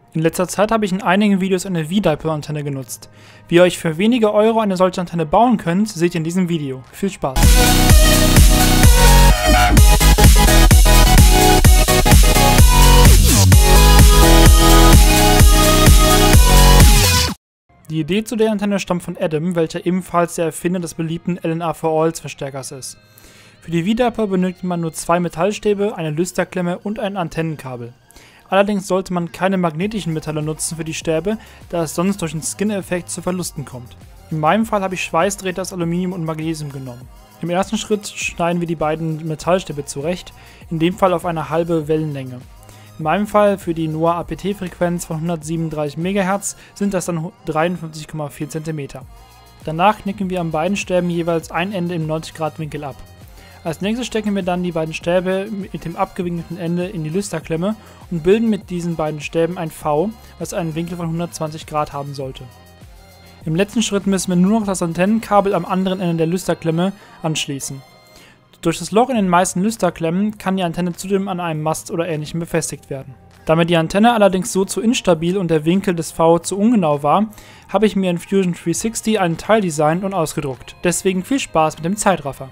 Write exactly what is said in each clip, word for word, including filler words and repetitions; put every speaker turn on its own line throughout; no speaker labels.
In letzter Zeit habe ich in einigen Videos eine V-Dipole-Antenne genutzt. Wie ihr euch für wenige Euro eine solche Antenne bauen könnt, seht ihr in diesem Video. Viel Spaß! Die Idee zu der Antenne stammt von Adam, welcher ebenfalls der Erfinder des beliebten L N A for All Verstärkers ist. Für die V-Dipole benötigt man nur zwei Metallstäbe, eine Lüsterklemme und ein Antennenkabel. Allerdings sollte man keine magnetischen Metalle nutzen für die Stäbe, da es sonst durch den Skin-Effekt zu Verlusten kommt. In meinem Fall habe ich Schweißdrähte aus Aluminium und Magnesium genommen. Im ersten Schritt schneiden wir die beiden Metallstäbe zurecht, in dem Fall auf eine halbe Wellenlänge. In meinem Fall für die N O A A P T-Frequenz von hundertsiebenunddreißig Megahertz sind das dann dreiundfünfzig Komma vier Zentimeter. Danach knicken wir an beiden Stäben jeweils ein Ende im neunzig Grad Winkel ab. Als nächstes stecken wir dann die beiden Stäbe mit dem abgewinkelten Ende in die Lüsterklemme und bilden mit diesen beiden Stäben ein V, was einen Winkel von hundertzwanzig Grad haben sollte. Im letzten Schritt müssen wir nur noch das Antennenkabel am anderen Ende der Lüsterklemme anschließen. Durch das Loch in den meisten Lüsterklemmen kann die Antenne zudem an einem Mast oder Ähnlichem befestigt werden. Da mir die Antenne allerdings so zu instabil und der Winkel des V zu ungenau war, habe ich mir in Fusion dreihundertsechzig einen Teil designt und ausgedruckt. Deswegen viel Spaß mit dem Zeitraffer!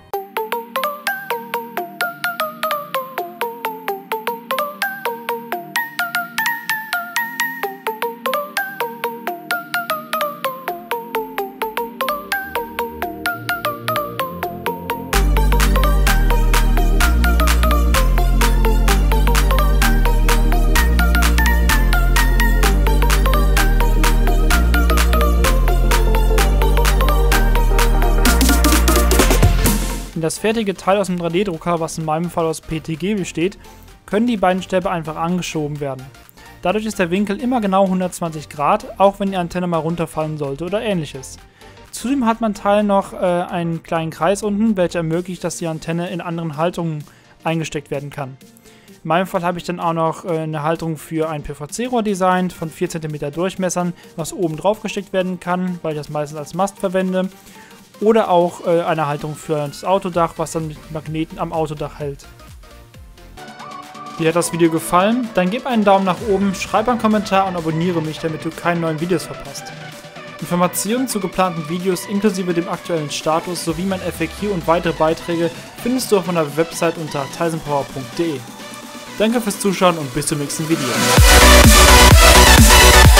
In das fertige Teil aus dem drei D Drucker, was in meinem Fall aus P T G besteht, können die beiden Stäbe einfach angeschoben werden. Dadurch ist der Winkel immer genau hundertzwanzig Grad, auch wenn die Antenne mal runterfallen sollte oder ähnliches. Zudem hat mein Teil noch äh, einen kleinen Kreis unten, welcher ermöglicht, dass die Antenne in anderen Haltungen eingesteckt werden kann. In meinem Fall habe ich dann auch noch äh, eine Halterung für ein P V C-Rohr designt von vier Zentimeter Durchmessern, was oben drauf gesteckt werden kann, weil ich das meistens als Mast verwende. Oder auch äh, eine Halterung für das Autodach, was dann mit Magneten am Autodach hält. Dir hat das Video gefallen? Dann gib einen Daumen nach oben, schreib einen Kommentar und abonniere mich, damit du keine neuen Videos verpasst. Informationen zu geplanten Videos inklusive dem aktuellen Status sowie mein F A Q und weitere Beiträge findest du auf meiner Website unter tysonpower punkt de. Danke fürs Zuschauen und bis zum nächsten Video.